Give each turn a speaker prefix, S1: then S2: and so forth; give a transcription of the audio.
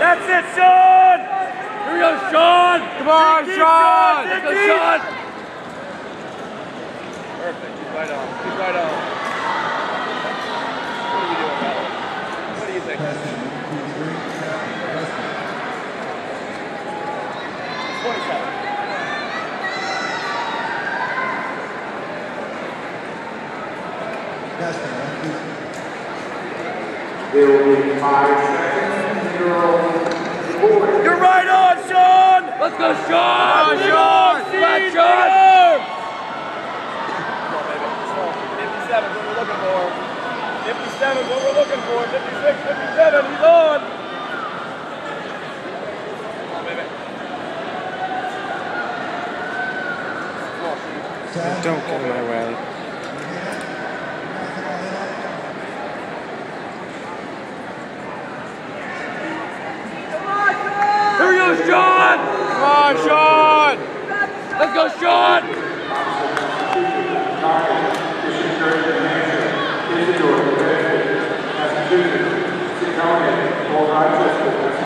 S1: That's it, Sean! Here we go, Sean!
S2: Come on, Sean!
S1: Let's go, Sean! Perfect. Keep right on. Keep right on. What are we doing, Alex? What do you think? 27.
S3: There will be 5 seconds.
S1: You're right on, Sean! Let's go, Sean!
S2: Come on, Sean!
S1: Back, Sean! Come on, baby. 57 is what we're looking for. 57 is what we're looking for. 56, 57, he's on! Come on, baby. Come on, Steve.
S2: Don't get in my way.
S1: Here we go, Sean!
S2: Come on, Sean!
S1: Let's go, Sean!